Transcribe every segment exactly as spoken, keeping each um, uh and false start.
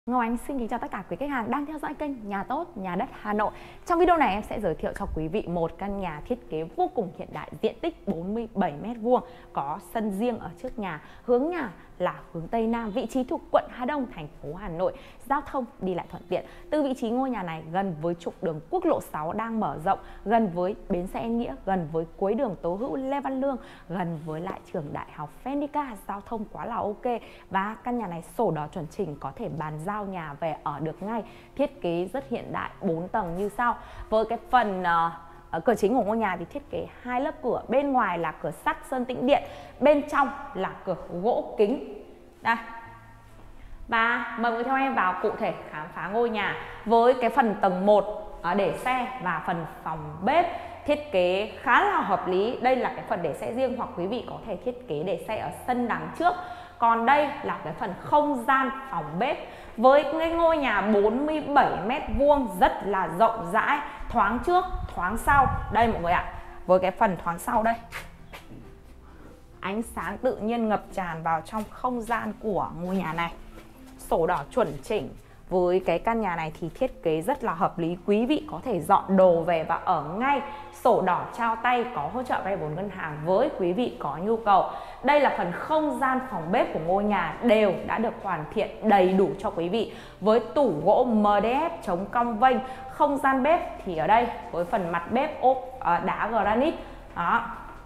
Ngọc Ánh xin kính chào tất cả quý khách hàng đang theo dõi kênh Nhà Tốt Nhà Đất Hà Nội. Trong video này em sẽ giới thiệu cho quý vị một căn nhà thiết kế vô cùng hiện đại, diện tích bốn mươi bảy mét vuông, có sân riêng ở trước nhà, hướng nhà là hướng Tây Nam, vị trí thuộc quận Hà Đông, thành phố Hà Nội, giao thông đi lại thuận tiện. Từ vị trí ngôi nhà này gần với trục đường quốc lộ sáu đang mở rộng, gần với bến xe Yên Nghĩa, gần với cuối đường Tố Hữu Lê Văn Lương, gần với lại trường đại học Phenica, giao thông quá là ok. Và căn nhà này sổ đỏ chuẩn chỉnh, có thể bàn giao nhà về ở được ngay. Thiết kế rất hiện đại, bốn tầng như sau. Với cái phần uh, cửa chính của ngôi nhà thì thiết kế hai lớp cửa, bên ngoài là cửa sắt sơn tĩnh điện, bên trong là cửa gỗ kính. Đây. Và mời quý theo em vào cụ thể khám phá ngôi nhà. Với cái phần tầng một uh, để xe và phần phòng bếp thiết kế khá là hợp lý. Đây là cái phần để xe riêng, hoặc quý vị có thể thiết kế để xe ở sân đằng trước. Còn đây là cái phần không gian phòng bếp. Với cái ngôi nhà bốn mươi bảy mét vuông rất là rộng rãi, thoáng trước, thoáng sau. Đây mọi người ạ, với cái phần thoáng sau đây, ánh sáng tự nhiên ngập tràn vào trong không gian của ngôi nhà này. Sổ đỏ chuẩn chỉnh. Với cái căn nhà này thì thiết kế rất là hợp lý, quý vị có thể dọn đồ về và ở ngay. Sổ đỏ trao tay, có hỗ trợ vay vốn ngân hàng với quý vị có nhu cầu. Đây là phần không gian phòng bếp của ngôi nhà, đều đã được hoàn thiện đầy đủ cho quý vị. Với tủ gỗ em đê ép chống cong vênh. Không gian bếp thì ở đây với phần mặt bếp ốp đá granite. Đó.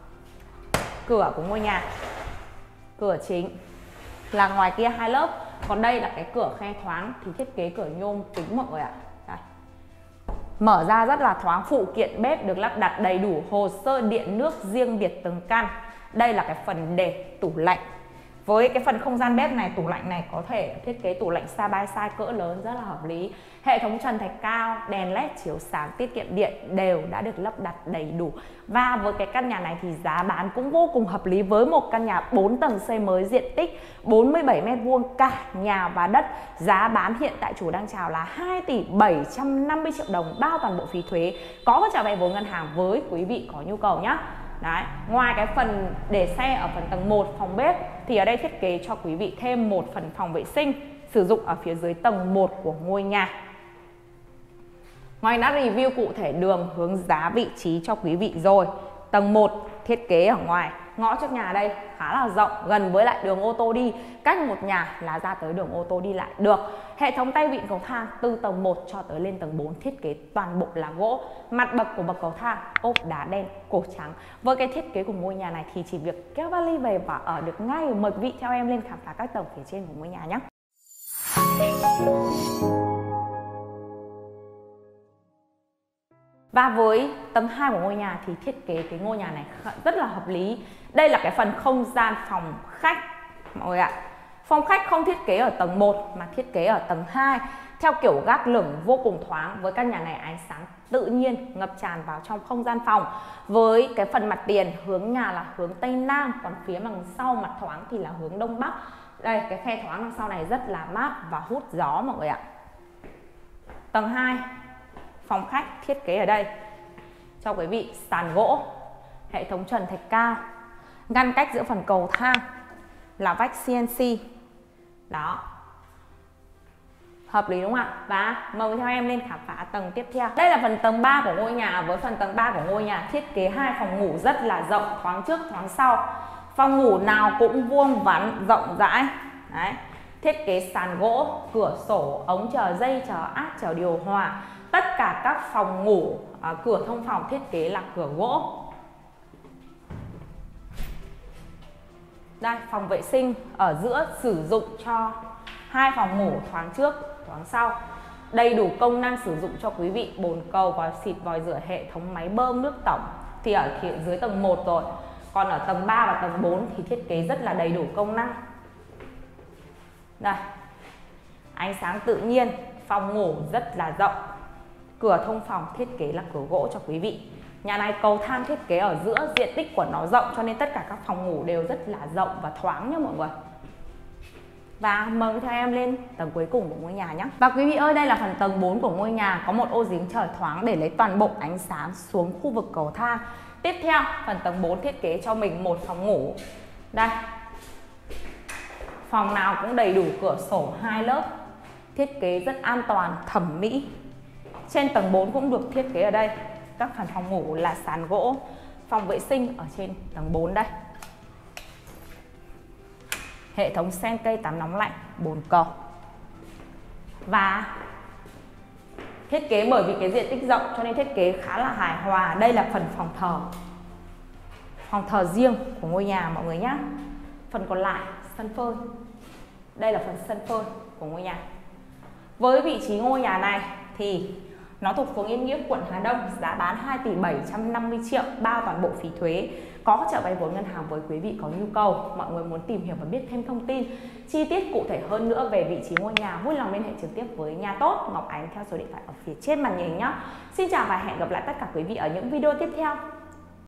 Cửa của ngôi nhà, cửa chính là ngoài kia hai lớp. Còn đây là cái cửa khe thoáng thì thiết kế cửa nhôm kính mọi người ạ. Đây. Mở ra rất là thoáng, phụ kiện bếp được lắp đặt đầy đủ, hồ sơ điện nước riêng biệt từng căn. Đây là cái phần để tủ lạnh. Với cái phần không gian bếp này, tủ lạnh này có thể thiết kế tủ lạnh side by side cỡ lớn rất là hợp lý. Hệ thống trần thạch cao, đèn led chiếu sáng tiết kiệm điện đều đã được lắp đặt đầy đủ. Và với cái căn nhà này thì giá bán cũng vô cùng hợp lý, với một căn nhà bốn tầng xây mới, diện tích bốn mươi bảy mét vuông cả nhà và đất. Giá bán hiện tại chủ đang chào là hai tỷ bảy trăm năm mươi triệu đồng, bao toàn bộ phí thuế, có hỗ trợ vay vốn ngân hàng với quý vị có nhu cầu nhé. Đấy. Ngoài cái phần để xe ở phần tầng một phòng bếp thì ở đây thiết kế cho quý vị thêm một phần phòng vệ sinh sử dụng ở phía dưới tầng một của ngôi nhà. Ngoài đã review cụ thể đường, hướng giá, vị trí cho quý vị rồi. Tầng một thiết kế ở ngoài, ngõ trước nhà đây khá là rộng, gần với lại đường ô tô đi, cách một nhà là ra tới đường ô tô đi lại được. Hệ thống tay vịn cầu thang từ tầng một cho tới lên tầng bốn thiết kế toàn bộ là gỗ. Mặt bậc của bậc cầu thang ốp đá đen cổ trắng. Với cái thiết kế của ngôi nhà này thì chỉ việc kéo vali về và ở được ngay. Mời quý vị theo em lên khám phá các tầng phía trên của ngôi nhà nhé. Và với tầng hai của ngôi nhà thì thiết kế cái ngôi nhà này rất là hợp lý. Đây là cái phần không gian phòng khách mọi người ạ. Phòng khách không thiết kế ở tầng một mà thiết kế ở tầng hai theo kiểu gác lửng vô cùng thoáng. Với căn nhà này ánh sáng tự nhiên ngập tràn vào trong không gian phòng. Với cái phần mặt tiền hướng nhà là hướng Tây Nam, còn phía đằng sau mặt thoáng thì là hướng Đông Bắc. Đây, cái khe thoáng đằng sau này rất là mát và hút gió mọi người ạ. Tầng hai, phòng khách thiết kế ở đây cho quý vị sàn gỗ, hệ thống trần thạch cao, ngăn cách giữa phần cầu thang là vách xê en xê. Đó. Hợp lý đúng không ạ? Và mời theo em lên khám phá tầng tiếp theo. Đây là phần tầng ba của ngôi nhà. Với phần tầng ba của ngôi nhà thiết kế hai phòng ngủ rất là rộng, thoáng trước thoáng sau. Phòng ngủ nào cũng vuông vắn, rộng rãi. Đấy. Thiết kế sàn gỗ, cửa sổ, ống chờ dây, chờ áp, chờ điều hòa. Tất cả các phòng ngủ, à, cửa thông phòng thiết kế là cửa gỗ. Đây, phòng vệ sinh ở giữa sử dụng cho hai phòng ngủ thoáng trước, thoáng sau. Đầy đủ công năng sử dụng cho quý vị, bồn cầu, vòi xịt, vòi rửa, hệ thống máy bơm nước tổng thì ở dưới tầng một rồi. Còn ở tầng ba và tầng bốn thì thiết kế rất là đầy đủ công năng. Đây, ánh sáng tự nhiên, phòng ngủ rất là rộng. Cửa thông phòng thiết kế là cửa gỗ cho quý vị. Nhà này cầu thang thiết kế ở giữa, diện tích của nó rộng cho nên tất cả các phòng ngủ đều rất là rộng và thoáng nhé mọi người. Và mời theo em lên tầng cuối cùng của ngôi nhà nhé. Và quý vị ơi, đây là phần tầng bốn của ngôi nhà, có một ô giếng trời thoáng để lấy toàn bộ ánh sáng xuống khu vực cầu thang. Tiếp theo, phần tầng bốn thiết kế cho mình một phòng ngủ. Đây. Phòng nào cũng đầy đủ cửa sổ hai lớp. thiết kế rất an toàn, thẩm mỹ. Trên tầng bốn cũng được thiết kế ở đây. Các phần phòng ngủ là sàn gỗ, phòng vệ sinh ở trên tầng bốn đây. Hệ thống sen cây tắm nóng lạnh, bồn cầu. Và thiết kế bởi vì cái diện tích rộng cho nên thiết kế khá là hài hòa. Đây là phần phòng thờ. Phòng thờ riêng của ngôi nhà mọi người nhé. Phần còn lại sân phơi. Đây là phần sân phơi của ngôi nhà. Với vị trí ngôi nhà này thì nó thuộc phường Yên Nghĩa, quận Hà Đông, giá bán hai tỷ bảy trăm năm mươi triệu, bao toàn bộ phí thuế. Có hỗ trợ vay vốn ngân hàng với quý vị có nhu cầu. Mọi người muốn tìm hiểu và biết thêm thông tin chi tiết cụ thể hơn nữa về vị trí ngôi nhà, vui lòng liên hệ trực tiếp với Nhà Tốt Ngọc Ánh theo số điện thoại ở phía trên màn hình nhé. Xin chào và hẹn gặp lại tất cả quý vị ở những video tiếp theo.